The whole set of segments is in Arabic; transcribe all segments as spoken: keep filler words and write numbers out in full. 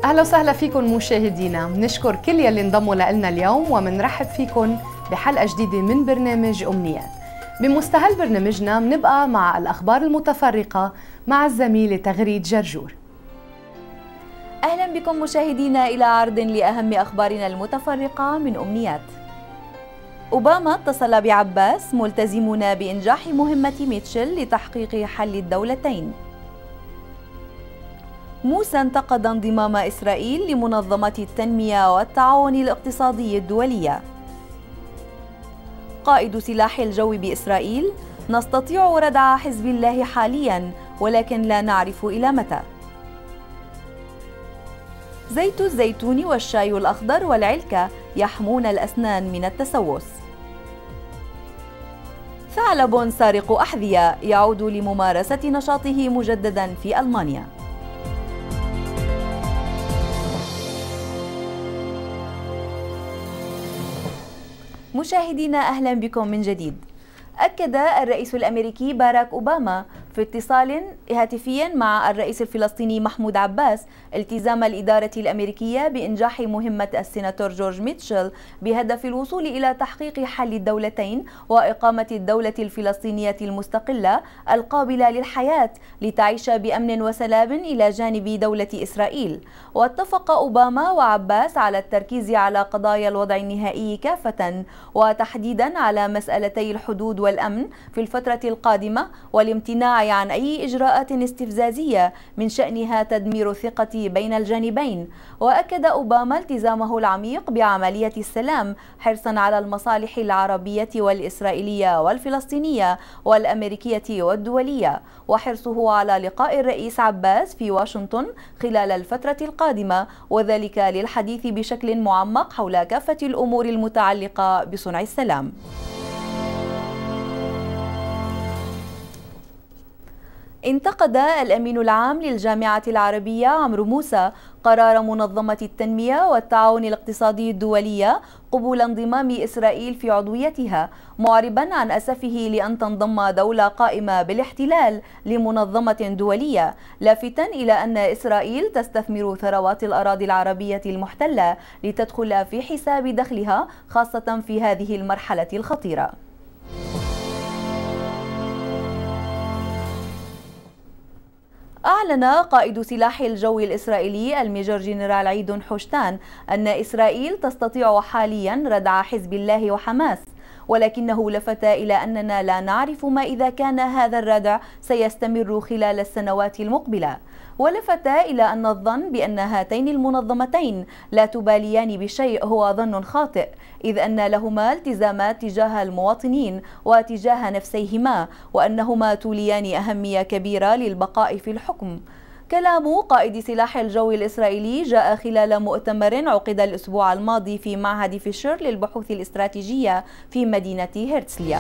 أهلا وسهلا فيكم مشاهدينا، بنشكر كل يلي انضموا لنا اليوم ومنرحب فيكم بحلقة جديدة من برنامج أمنيات. بمستهل برنامجنا بنبقى مع الأخبار المتفرقة مع الزميلة تغريد جرجور. أهلا بكم مشاهدينا إلى عرض لأهم أخبارنا المتفرقة من أمنيات. أوباما اتصل بعباس ملتزمون بإنجاح مهمة ميتشل لتحقيق حل الدولتين. موسى انتقد انضمام إسرائيل لمنظمة التنمية والتعاون الاقتصادي الدولية. قائد سلاح الجو بإسرائيل: نستطيع ردع حزب الله حاليا ولكن لا نعرف إلى متى. زيت الزيتون والشاي الأخضر والعلكة يحمون الأسنان من التسوس. ثعلب سارق أحذية يعود لممارسة نشاطه مجددا في ألمانيا. مشاهدينا أهلا بكم من جديد. أكد الرئيس الأمريكي باراك أوباما في اتصال هاتفي مع الرئيس الفلسطيني محمود عباس التزام الإدارة الأمريكية بإنجاح مهمة السيناتور جورج ميتشل بهدف الوصول إلى تحقيق حل الدولتين وإقامة الدولة الفلسطينية المستقلة القابلة للحياة لتعيش بأمن وسلام إلى جانب دولة إسرائيل. واتفق أوباما وعباس على التركيز على قضايا الوضع النهائي كافة وتحديدا على مسألتي الحدود والأمن في الفترة القادمة والامتناع عن أي إجراءات استفزازية من شأنها تدمير الثقة بين الجانبين. وأكد أوباما التزامه العميق بعملية السلام حرصا على المصالح العربية والإسرائيلية والفلسطينية والأمريكية والدولية، وحرصه على لقاء الرئيس عباس في واشنطن خلال الفترة القادمة، وذلك للحديث بشكل معمق حول كافة الأمور المتعلقة بصنع السلام. انتقد الأمين العام للجامعة العربية عمرو موسى قرار منظمة التنمية والتعاون الاقتصادي الدولية قبول انضمام إسرائيل في عضويتها، معربا عن أسفه لأن تنضم دولة قائمة بالاحتلال لمنظمة دولية، لافتا إلى أن إسرائيل تستثمر ثروات الأراضي العربية المحتلة لتدخل في حساب دخلها خاصة في هذه المرحلة الخطيرة. أعلن قائد سلاح الجو الإسرائيلي الميجر جنرال عيدون حشتان أن إسرائيل تستطيع حاليا ردع حزب الله وحماس، ولكنه لفت إلى أننا لا نعرف ما إذا كان هذا الردع سيستمر خلال السنوات المقبلة. ولفت إلى أن الظن بأن هاتين المنظمتين لا تباليان بشيء هو ظن خاطئ، إذ أن لهما التزامات تجاه المواطنين وتجاه نفسيهما، وأنهما توليان أهمية كبيرة للبقاء في الحكم. كلام قائد سلاح الجو الإسرائيلي جاء خلال مؤتمر عقد الأسبوع الماضي في معهد فيشر للبحوث الاستراتيجية في مدينة هرتسليا.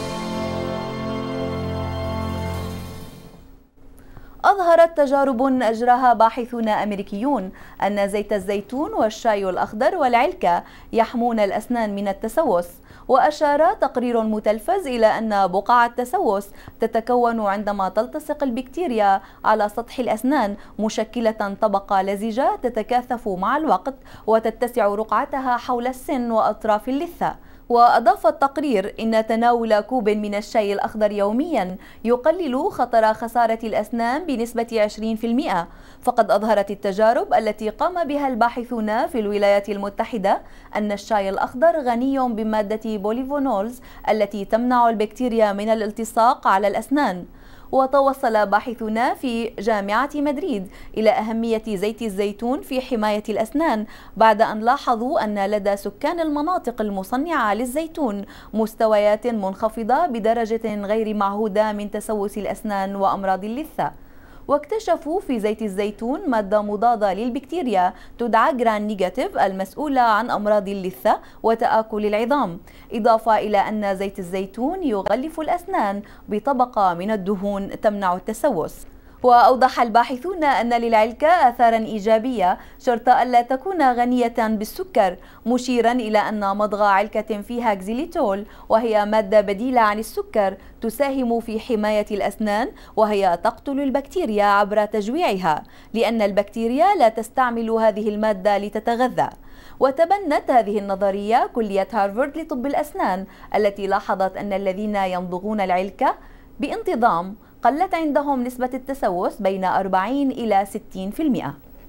أظهرت تجارب أجراها باحثون أمريكيون أن زيت الزيتون والشاي الأخضر والعلكة يحمون الأسنان من التسوس. وأشار تقرير متلفز إلى أن بقع التسوس تتكون عندما تلتصق البكتيريا على سطح الأسنان مشكلة طبقة لزجة تتكاثف مع الوقت وتتسع رقعتها حول السن وأطراف اللثة. وأضاف التقرير إن تناول كوب من الشاي الأخضر يوميا يقلل خطر خسارة الأسنان بنسبة عشرين بالمئة. فقد أظهرت التجارب التي قام بها الباحثون في الولايات المتحدة أن الشاي الأخضر غني بمادة بوليفونولز التي تمنع البكتيريا من الالتصاق على الأسنان. وتوصل باحثون في جامعة مدريد إلى أهمية زيت الزيتون في حماية الأسنان بعد أن لاحظوا أن لدى سكان المناطق المصنعة للزيتون مستويات منخفضة بدرجة غير معهودة من تسوس الأسنان وأمراض اللثة. واكتشفوا في زيت الزيتون مادة مضادة للبكتيريا تدعى جران نيجاتيف المسؤولة عن أمراض اللثة وتآكل العظام، إضافة إلى أن زيت الزيتون يغلف الأسنان بطبقة من الدهون تمنع التسوس. وأوضح الباحثون أن للعلكة آثارا إيجابية شرط ألا تكون غنية بالسكر، مشيرا إلى أن مضغ علكة فيها كزيليتول وهي مادة بديلة عن السكر تساهم في حماية الأسنان، وهي تقتل البكتيريا عبر تجويعها، لأن البكتيريا لا تستعمل هذه المادة لتتغذى. وتبنت هذه النظرية كلية هارفارد لطب الأسنان، التي لاحظت أن الذين يمضغون العلكة بانتظام قلت عندهم نسبة التسوس بين أربعين إلى ستين بالمئة.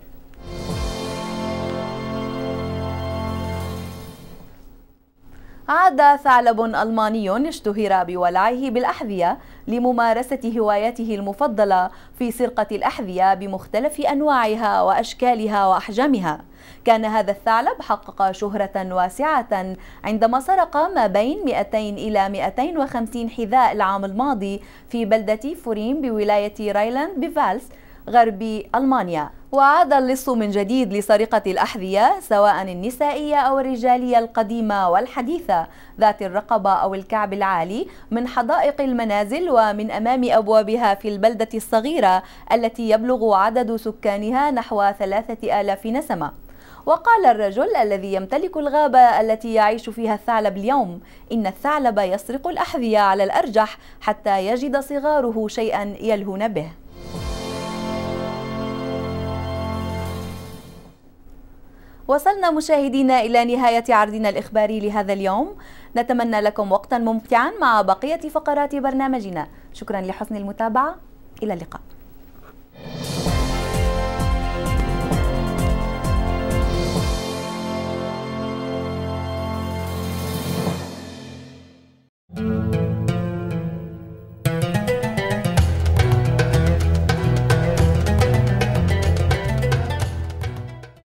عاد ثعلب ألماني اشتهر بولعه بالأحذية لممارسة هوايته المفضلة في سرقة الأحذية بمختلف أنواعها وأشكالها وأحجامها. كان هذا الثعلب حقق شهرة واسعة عندما سرق ما بين مئتين إلى مئتين وخمسين حذاء العام الماضي في بلدة فوريم بولاية رايلاند بفالس غرب ألمانيا. وعاد اللص من جديد لسرقة الأحذية سواء النسائية أو الرجالية القديمة والحديثة ذات الرقبة أو الكعب العالي من حدائق المنازل ومن أمام أبوابها في البلدة الصغيرة التي يبلغ عدد سكانها نحو ثلاثة آلاف نسمة. وقال الرجل الذي يمتلك الغابة التي يعيش فيها الثعلب اليوم إن الثعلب يسرق الأحذية على الأرجح حتى يجد صغاره شيئا يلهون به. وصلنا مشاهدينا إلى نهاية عرضنا الإخباري لهذا اليوم. نتمنى لكم وقتا ممتعا مع بقية فقرات برنامجنا. شكرا لحسن المتابعة، إلى اللقاء.